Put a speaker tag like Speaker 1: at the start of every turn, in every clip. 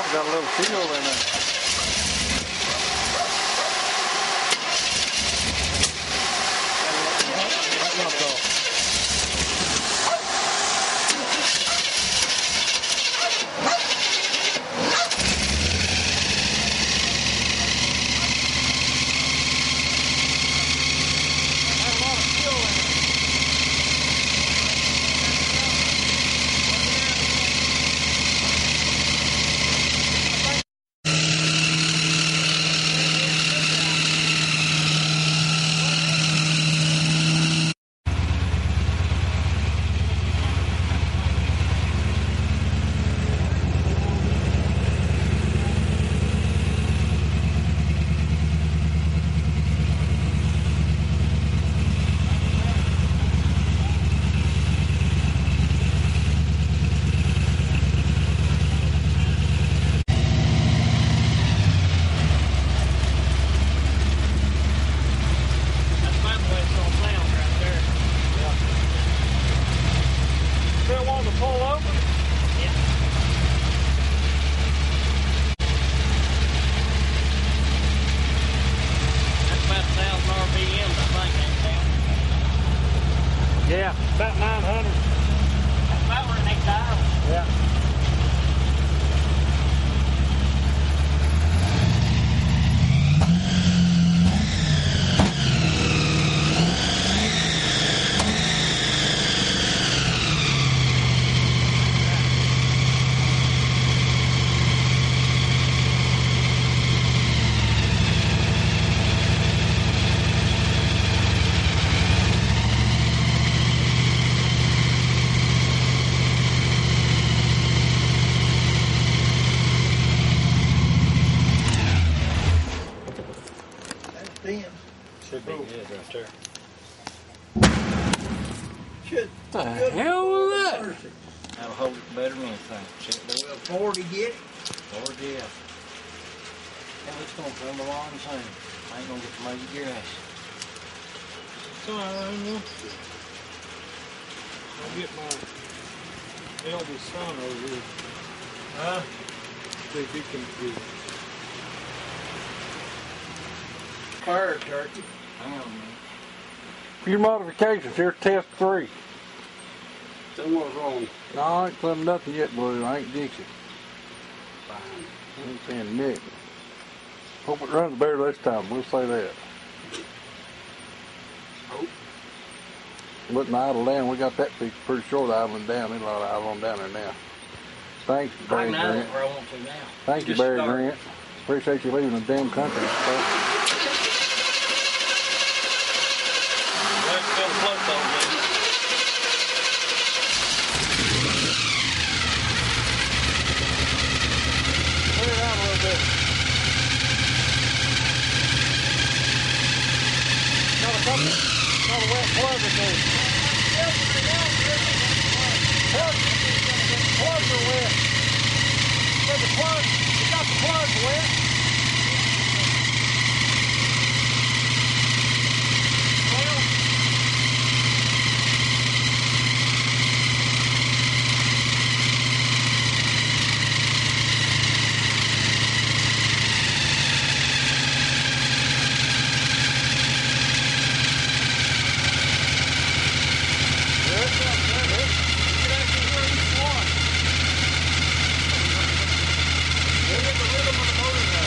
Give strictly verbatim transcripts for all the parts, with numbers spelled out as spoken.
Speaker 1: got a little seal in there. Yeah, about nine hundred.
Speaker 2: That's about where they dial.
Speaker 1: Yeah.
Speaker 3: Should be good right there.
Speaker 4: Should.
Speaker 1: What the hell was that?
Speaker 3: That'll hold it better than anything. Check that.
Speaker 4: Will forty get it?
Speaker 3: Lord, yeah. Hell, it's gonna come along soon. I ain't gonna get to make your ass.
Speaker 5: It's all right, I know. I'll get my eldest son over here.
Speaker 3: Huh?
Speaker 5: See if he can do it.
Speaker 4: Fire turkey.
Speaker 3: Hang on, man.
Speaker 1: Few modifications. Here's test three.
Speaker 4: Then what's wrong?
Speaker 1: No, I ain't put nothing yet, Blue. I ain't Dixie.
Speaker 4: Fine.
Speaker 1: I ain't saying Nick. Hope it runs better this time. We'll say that.
Speaker 4: Hope.
Speaker 1: Putting idle down. We got that piece pretty short idling down. There's a lot of idling down there now. Thanks,
Speaker 3: I
Speaker 1: Barry
Speaker 3: can idle
Speaker 1: Grant.
Speaker 3: it where I want to now.
Speaker 1: Thank you,
Speaker 3: Just
Speaker 1: Barry
Speaker 3: start.
Speaker 1: Grant. Appreciate you leaving the damn country and stuff.
Speaker 5: Let's go float though, man.
Speaker 1: Clear it out a little bit. Got a couple, got a wet plug in there. Plug, plugs are wet. Said the plug, you got the plugs wet. Well,
Speaker 4: Look at the rhythm of the motor now.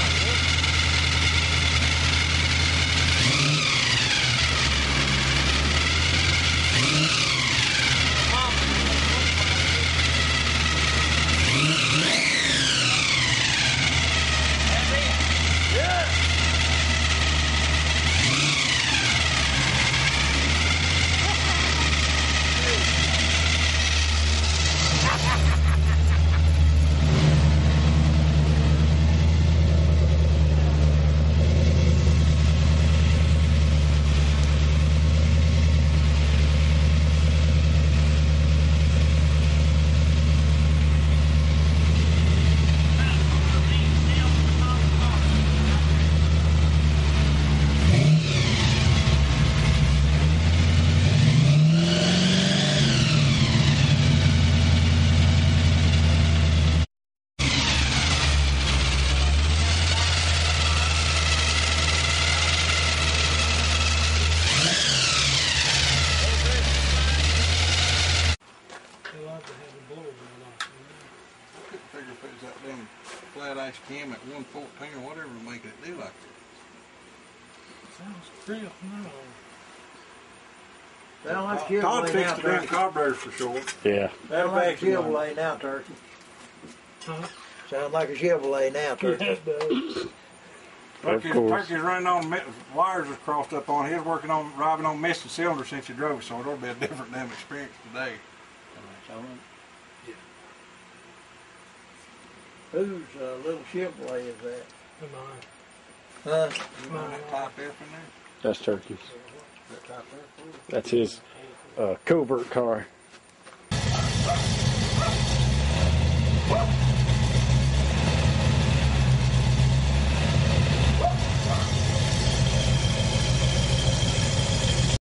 Speaker 5: the blower went off.
Speaker 1: I couldn't figure if it was that damn flat ice cam at one fourteen or whatever making it do like that.
Speaker 5: Sounds crisp now.
Speaker 3: Sound like
Speaker 4: Todd
Speaker 3: Chevrolet
Speaker 4: fixed
Speaker 3: now,
Speaker 4: the damn
Speaker 3: turkey.
Speaker 4: carburetors for sure.
Speaker 6: Yeah.
Speaker 3: Sound like a
Speaker 4: Vacuum line.
Speaker 3: Chevrolet now, turkey.
Speaker 5: Huh?
Speaker 3: Sound like a Chevrolet now,
Speaker 5: Yeah,
Speaker 3: turkey.
Speaker 5: it does.
Speaker 4: Turkey's,
Speaker 6: course.
Speaker 4: Turkey's running on me- wires is crossed up on. He's working on driving on missing cylinders since he drove it, so it'll be a different damn experience today.
Speaker 3: Whose uh, little Chevrolet is that?
Speaker 5: Am I?
Speaker 3: Huh?
Speaker 1: You know that type F in there?
Speaker 6: That's Turkey's.
Speaker 1: That type F?
Speaker 6: That's his uh, covert car.